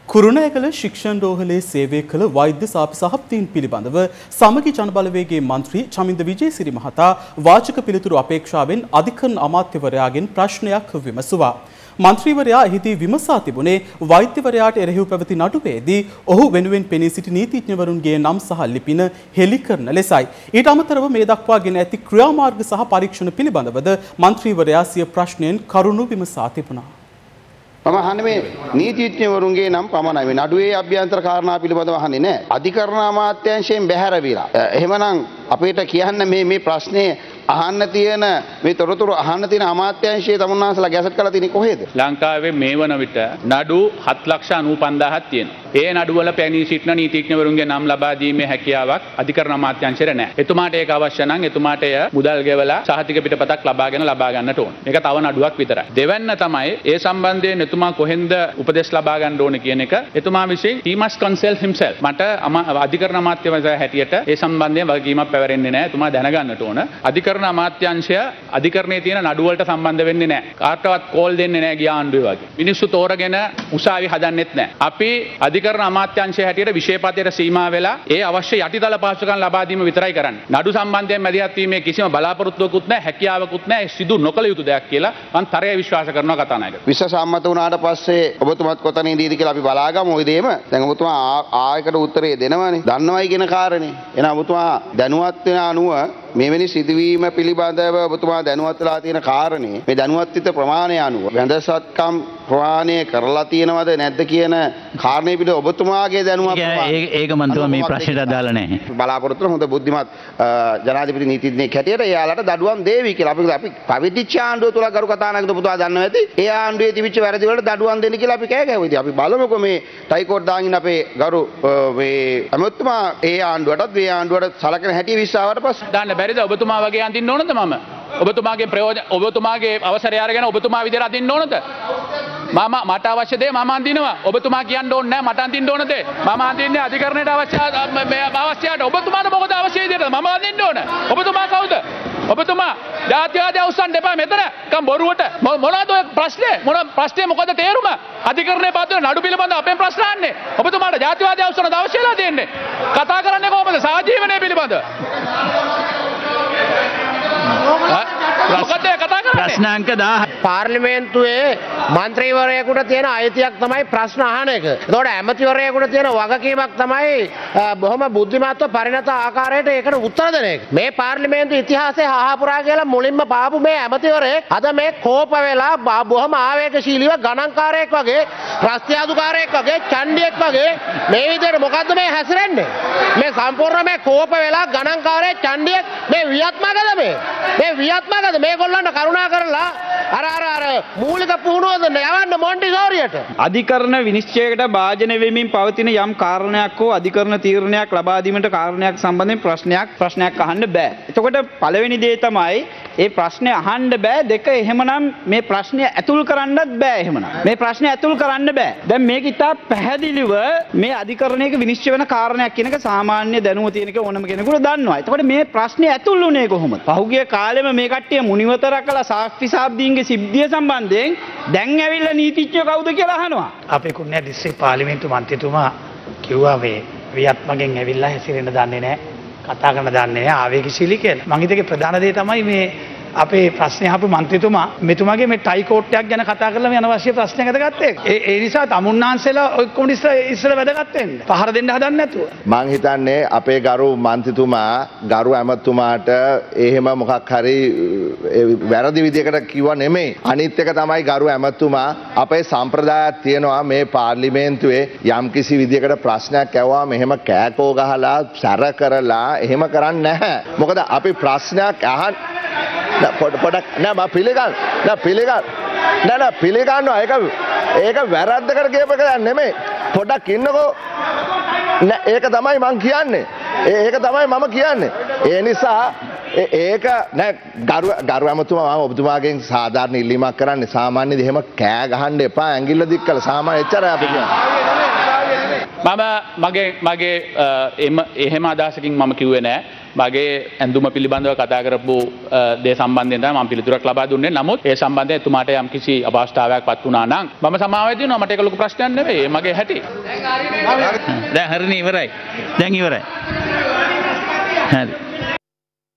කුරුණෑගල ශික්ෂණ රෝහලේ සේවය කළ වෛද්‍ය සාපිසහප්තීන් පිළිබඳව සමගි ජනබලවේගයේ මන්ත්‍රී චමින්ද විජේසිරි මහතා වාචික පිළිතුරු අපේක්ෂාවෙන් අධිකරණ අමාත්‍යවරයාගෙන් ප්‍රශ්නයක් විමසුවා. මන්ත්‍රීවරයා එහිදී විමසා තිබුණේ වෛද්‍යවරයාට එරෙහිව පැවති නඩුවේදී ඔහු වෙනුවෙන් පෙනී සිටි නීතිඥවරුන්ගේ නම් සහ ලිපින හෙළි කරන ලෙසයි. ඊට අමතරව මේ දක්වාගෙන ඇති ක්‍රියාමාර්ග සහ පරීක්ෂණ පිළිබඳවද මන්ත්‍රීවරයා සිය ප්‍රශ්නයෙන් කරුණු විමසා තිබුණා. මම අහන්නේ මේ නීතිඥවරුන්ගේ නම් පමණයි. මේ නඩුවේ අභ්‍යන්තර කාරණා පිළිබඳව අහන්නේ නැහැ. අධිකරණ අමාත්‍යාංශයෙන් බැහැර වෙලා. එහෙමනම් අපිට කියන්න මේ ප්‍රශ්නේ අහන්න තියෙන මේ තොරතුරු අහන්න තියෙන අමාත්‍යාංශයේ තමුන්නාන්සලා ගැසට් කරලා තියෙන්නේ කොහෙද? ලංකාවේ මේ වන විට නඩු 7,95,000ක් තියෙනවා. ඒ නඩුවල පැනී සිටින නීතිඥවරුන්ගේ නම් ලබා දීමේ හැකියාවක් අධිකරණ අමාත්‍යාංශයට නැහැ. එතුමාට ඒක අවශ්‍ය නම් එතුමාට එය මුදල් ගෙවලා සහතික පිටපතක් ලබා ගන්නට ඕන. මේක තව නඩුවක් විතරයි. දෙවැන්න තමයි ඒ සම්බන්ධයෙන් එතුමා කොහෙන්ද උපදෙස් ලබා ගන්න ඕන කියන එක එතුමා විසින් he must consult himself. මට අධිකරණ අමාත්‍යාංශය හැටියට ඒ සම්බන්ධයෙන් වගකීමක් පැවරෙන්නේ නැහැ. එතුමා දැනගන්නට ඕන. අධිකරණ අමාත්‍යාංශය අධිකරණයේ තියෙන නඩු වලට සම්බන්ධ වෙන්නේ නැහැ. කාටවත් කෝල් දෙන්නේ නැහැ ගිය ආණ්ඩුවේ වගේ. මිනිස්සු තෝරගෙන උසාවි හදන්නෙත් නැහැ. අපි අධිකරණ අමාත්‍යාංශය හැටියට විශේෂපතයට සීමා වෙලා ඒ අවශ්‍ය යටිතල පහසුකම් ලබා දීම විතරයි කරන්නේ. නඩු සම්බන්ධයෙන් මැදිහත් වීමේ කිසිම බලාපොරොත්තුවකුත් නැහැ, හැකියාවකුත් නැහැ. සිදු නොකළ යුතු දෙයක් කියලා මම තරයේ විශ්වාස කරනවා කතානායක. විශ්ව සම්මත වුණාට පස්සේ ඔබතුමාත් කොතනින්දීද කියලා අපි බලාගමු ওই දෙයම. දැන් ඔබතුමා ආයකට උත්තරේ දෙනවනේ. දන්නවයි කියන කාරණේ. එහෙනම් ඔබතුමා දැනුවත් වෙන අනුව මෙවැනි සිදුවීම පිළිබඳව ඔබතුමා දැනුවත් වෙලා තියෙන කාරණේ මේ දැනුවත්විත ප්‍රමාණය අනුව වෙනදසත්කම් ප්‍රමාණය කරලා තියෙනවද නැද්ද කියන කාරණේ පිට ඔබතුමාගේ දැනුවත් ඒක මම තුමා මේ ප්‍රශ්නෙට අදාළ නැහැ. බලාපොරොත්තු හොඳ බුද්ධිමත් ජනාධිපති නීතිඥයෙක් හැටියට එයාලට දඩුවම් දේවි කියලා අපි පවිත්‍ච්ච ආණ්ඩුව තුල ගරු කතානායක පුතුවා දන්නවා ඇති. ඒ ආණ්ඩුවේ තිබිච්ච වැරදි වලට දඩුවම් දෙන්න කියලා අපි කෑ ගැහුවා. ඉතින් අපි බලමුකෝ මේ ටයිකෝට් දාගෙන අපේ ගරු මේ අමතුමා ඒ ආණ්ඩුවටත් මේ ආණ්ඩුවට සලකන හැටි විශ්වාසවට පස්සේ දාන්න බැරිද? ඔබතුමා වගේ අඳින්න ඕනද මම? ඔබතුමාගේ ප්‍රයෝජන ඔබතුමාගේ අවසරය අරගෙන ඔබතුමා විදිහට අඳින්න ඕනද? මට අවශ්‍ය දේ මම අඳිනවා. ඔබතුමා කියන්න ඕනේ නැහැ මට අඳින්න ඕන දේ. මම අඳින්නේ අධිකරණයට අවශ්‍යයට. ඔබතුමාට මොකද අවශ්‍ය විදිහට මම අඳින්න ඕන. ඔබතුමා කවුද? ඔබතුමා ජාතිවාදී අවසන් දෙපා මෙතන කම් බොරුවට මොනවද ඔය ප්‍රශ්නේ? ප්‍රශ්නේ මොකද තේරුම? අධිකරණයේ පාත්‍ර නඩු පිළිබඳ අපෙන් ප්‍රශ්න අහන්නේ. ඔබතුමාට ජාතිවාදී අවසන් අවශ්‍යලා දෙන්නේ. කතා කරන්නේ කොහොමද? සාජීවනය පිළිබඳ. ප්‍රශ්නාංක 1000 පාර්ලිමේන්තුවේ මන්ත්‍රීවරයෙකුට තියෙන අයිතියක් තමයි ප්‍රශ්න අහන එක. ඒතකොට ඇමතිවරයෙකුට තියෙන වගකීමක් තමයි බොහොම බුද්ධිමත්ව පරිණත ආකාරයට ඒකට උත්තර දෙන එක. මේ පාර්ලිමේන්තු ඉතිහාසයේ හාහපුරා කියලා මුලින්ම පාපු මේ ඇමතිවරයෙක් අද මේ කෝප වෙලා බොහොම ආවේගශීලීව ගණන්කාරයෙක් වගේ, රස්තියාදුකාරයෙක් වගේ, චණ්ඩියෙක් වගේ මේ විදිහට මොකද්ද මේ හැසිරෙන්නේ? මේ සම්පූර්ණ මේ කෝප වෙලා ගණන්කාරයෙක්, චණ්ඩියෙක් මේ වියත්මකද මේ? මේ වියත්මකද මේගොල්ලන්ට කරුණා කරලා අර මූලික පුහුණුව යවන්න මොන්ටිසෝරියට. අධිකරණ විනිශ්චයකට භාජනය වෙමින් පවතින යම් කාරණයක් හෝ අධිකරණ තීරණයක් ලබා දීමට කාරණයක් සම්බන්ධයෙන් ප්‍රශ්නයක් අහන්න බෑ. එතකොට පළවෙනි දේ තමයි ඒ ප්‍රශ්නේ අහන්න බෑ. දෙක එහෙමනම් මේ ප්‍රශ්නේ ඇතුල් කරන්නත් බෑ. එහෙමනම් මේ ප්‍රශ්නේ ඇතුල් කරන්න බෑ. දැන් මේක ඉතා පැහැදිලිව මේ අධිකරණයක විනිශ්චය වෙන කාරණයක් කියන එක සාමාන්‍ය දැනුම තියෙන එක ඕනම කෙනෙකුට දන්නවා. එතකොට මේ ප්‍රශ්නේ ඇතුල් වුණේ කොහොමද? පහුගිය කාලෙම මේ කට්ටිය මුනිවතර කළ සාක්ෂිසාබ්දීන්ගේ සිද්ධිය සම්බන්ධයෙන් දැන් ඇවිල්ලා නීතිඥයෝ කවුද කියලා අහනවා. අපේ කුණ්‍ය දිස්ත්‍රික් පාර්ලිමේන්තු මන්ත්‍රීතුමා කිව්වා මේ වියත්මගෙන් ඇවිල්ලා හැසිරෙන්න දන්නේ නැහැ, කතා කරන්න දන්නේ නැහැ, ආවේගශීලී කියලා. මං හිතේ ප්‍රධාන දේ තමයි මේ අපේ ප්‍රශ්නේ අහපු මන්ත්‍රීතුමා මෙතුමාගේ මේ ටයි කෝට්ටයක් ගැන කතා කරලා මේ අනවශ්‍ය ප්‍රශ්නයකට ගත්තේ. ඒ නිසා තමුන්නාන්සේලා ඔක්කොම ඉස්සර වැදගත් වෙන්න. පහර දෙන්න හදන්නේ නැතුව. මං හිතන්නේ අපේ ගරු මන්ත්‍රීතුමා ගරු ඇමතුමාට එහෙම මොකක් හරි වැරදි විදියකට කිව්වා නෙමෙයි. අනිත් එක තමයි ගරු ඇමතුමා අපේ සම්ප්‍රදායක් තියෙනවා මේ පාර්ලිමේන්තුවේ යම්කිසි විදියකට ප්‍රශ්නයක් ඇහුවාම එහෙම කෑකෝ ගහලා සැර කරලා එහෙම කරන්නේ නැහැ. මොකද අපි ප්‍රශ්නයක් පොඩක් නෑ මම පිළිගන්නවා ඒක වැරද්දකට කියප එක නෙමෙයි පොඩක් ඉන්නකෝ නෑ ඒක තමයි මං කියන්නේ ඒක තමයි මම කියන්නේ ඒ නිසා ඒක නෑ ගරු ඇමතුමා මම ඔබතුමාගෙන් සාධාරණ ඉල්ලීමක් කරන්නේ සාමාන්‍යයෙන් එහෙම කෑ ගහන්න එපා ඇඟිල්ල දික් කළා සාමාන්‍ය එච්චරයි අපි කියන්නේ මගේ එහෙම අදහසකින් මම කිව්වේ නෑ. මගේ ඇඳුම පිළිබඳව කතා කරපු දේ සම්බන්ධයෙන් තමයි මම පිළිතුරක් ලබා දුන්නේ. නමුත් ඒ සම්බන්ධයෙන් එතුමාට යම්කිසි අපහසුතාවයක් පත් වුණා නම් මම සමාව දෙනවා. මට ඒක ලොකු ප්‍රශ්නයක් නෙවෙයි. මගේ හැටි. දැන් හරිනේ ඉවරයි. දැන් ඉවරයි. හරි.